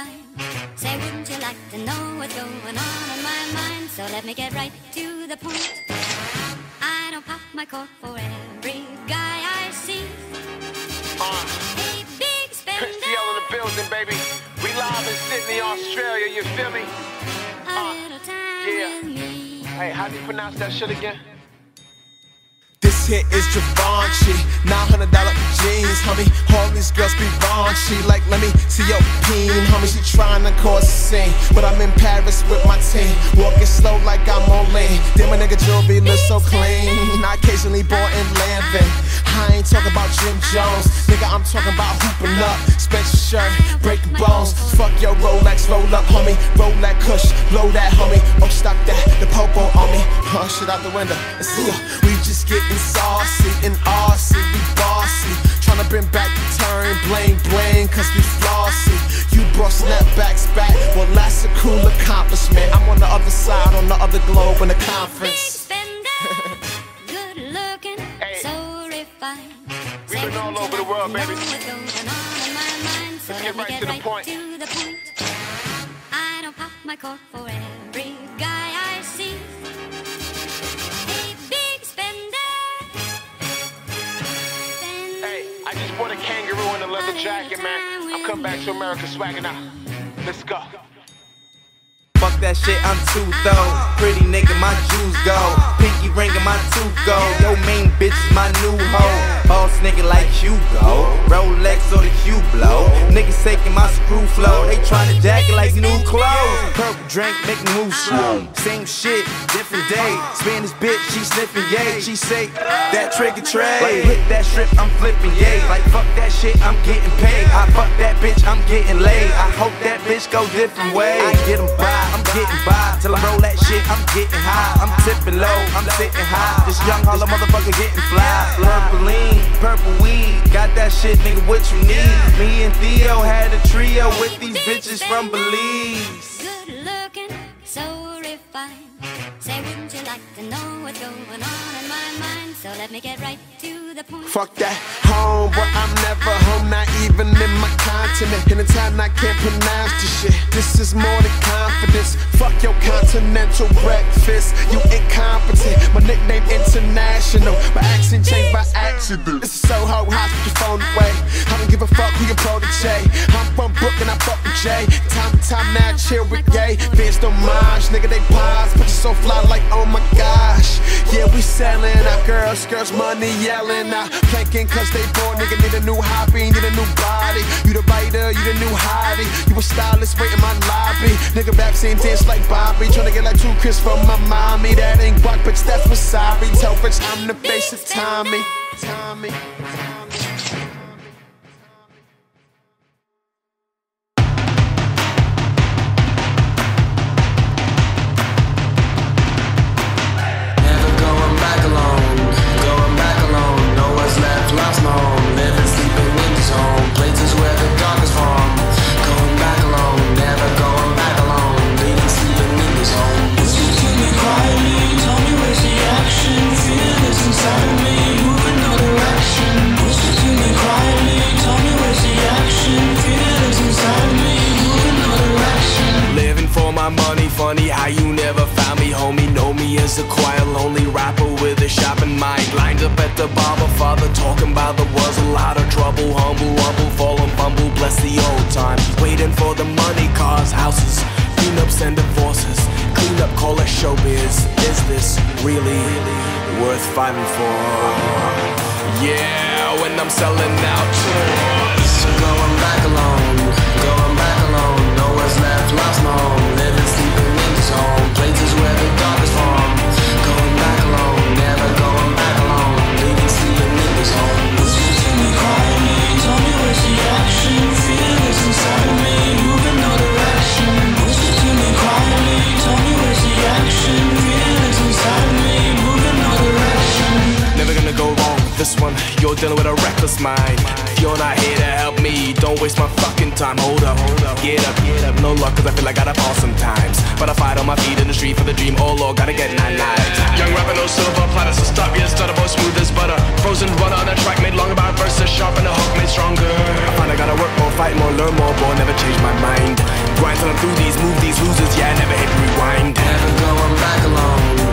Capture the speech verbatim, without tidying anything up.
fine. Say, wouldn't you like to know what's going on in my mind? So let me get right to the point. I don't pop my cork for every guy I see. Uh, Hey, big spender. Christy in the building, baby. We live in Sydney, Australia, you feel me? A little time yeah. with me. Hey, how do you pronounce that shit again? This hit is Givenchy, nine hundred dollar jeans, homie. All these girls be raunchy, like let me see your peen, homie. She trying to cause a scene, but I'm in Paris with my team, walking slow like I'm on lean. Then my nigga jewelry looks so clean. I occasionally bought in Landon. I ain't talking about Jim Jones, nigga. I'm talking about hooping up, special shirt, breaking bones. Fuck your Rolex, roll up, homie. Roll that kush, blow that, homie. Oh, stop that, the popo on me. Oh, shit out the window. And see ya, we just getting saucy and arsey, we bossy. Tryna bring back the turn, bling bling, cause we flossy. You brought snapbacks back, well that's a cool accomplishment. I'm on the other side, on the other globe in the conference. Big spender, good looking, Hey. so refined. We've been all over the world, baby. What's going on in my mind? So Let's let get me right get to the right point. to the point. I don't pop my cork for every guy I see. Hey, big spender. Hey, I just bought a kangaroo and a leather jacket, man. I'm coming back to America swagging out. Let's go. Fuck that shit, I'm too though. Pretty nigga, my jewels go. Pinky ring and my tooth go. Yo, main bitch is my new hoe. Boss nigga like Hugo. Rolex or the Hublot. Niggas taking my screw flow. They tryna jack it like new clothes. Purple drink, make me move slow. Same shit, different day. Spanish bitch, she sniffing yay. She say, that trigger tray. Like hit that strip, I'm flipping yay. Like fuck that shit, I'm getting paid. I fuck that bitch, I'm getting laid. I hope that bitch go different ways. I get 'em by. I'm getting by, till I roll that shit, I'm getting high. I'm tipping low, I'm sitting high. This young holla motherfucker getting fly. Purple lean, purple weed, got that shit, nigga, what you need? Me and Theo had a trio with these bitches from Belize. Good looking, so refined. Say, wouldn't you like to know what's going on in my mind? So let me get right to the point. Fuck that home, but I'm never home, not even in my continent. In a time I can't pronounce this shit. This is more than confidence. Fuck your continental breakfast, you incompetent. My nickname international, my accent changed by accident. This is Soho House, put your phone away. I don't give a fuck who your protege. I'm from Brooklyn, I fuck with Jay. Time to time now, chill with gay. Vince don't mind, nigga, they pause. But you so fly like, oh my gosh. Yeah, we selling our girls, girls money yelling out. Planking cause they born, nigga, need a new hobby, need a new body. You the writer, you the new hottie. You a stylist, wait in my lobby. Nigga rap scene dance like Bobby. Tryna get like two kiss from my mommy. That ain't guac, bitch, that's wasabi. Tell Rich I'm the face of Tommy. Tommy. Lost my home, living, sleeping in the zone. Places where the dark is from. Going back alone, never going back alone. Living, sleeping in the zone. Whisper to me quietly, tell me where's the action. Feel this inside of me, moving no direction. Whisper to me quietly, tell me where's the action. Feel this inside of me, moving no direction. Living for my money, funny how you never found me, homie. Know me as a quiet, lonely rapper with a shopping mind. Lined up at the barber, father talking about the was a lot of trouble. Humble, humble, fall and fumble, bless the old time. Waiting for the money, cars, houses, prenups and divorces. Clean up, call it showbiz. Is this really worth fighting for? Yeah, when I'm selling out tours. So going back alone, going back alone. Nowhere's left, lost my home. Living, sleeping in the zone. Places where the dark is from. Going back alone, never going back alone. Living, sleeping in the zone. Whisper to me quietly, tell me where's the action. Feel this inside of me, moving no direction. Whisper to me quietly, tell me where's the action. Feel this inside of me, moving no direction. Never gonna go wrong with this one, you're dealing with a reckless mind. If you're not here to help me, don't waste my fucking time. Hold up, hold up, get up, get up. No luck cause I feel like I gotta fall sometimes. But I fight on my feet in the street for the dream, oh lord, gotta get nine nights. Young rapper, no silver platter, so stop your stutter, boy, smooth as butter. Frozen rudder on a track made longer by verses, sharp and the hook made stronger. I find I gotta work more, fight more, learn more, but never change my mind. Grind till I'm through these, move these losers, yeah, I never hit rewind. Never going back alone.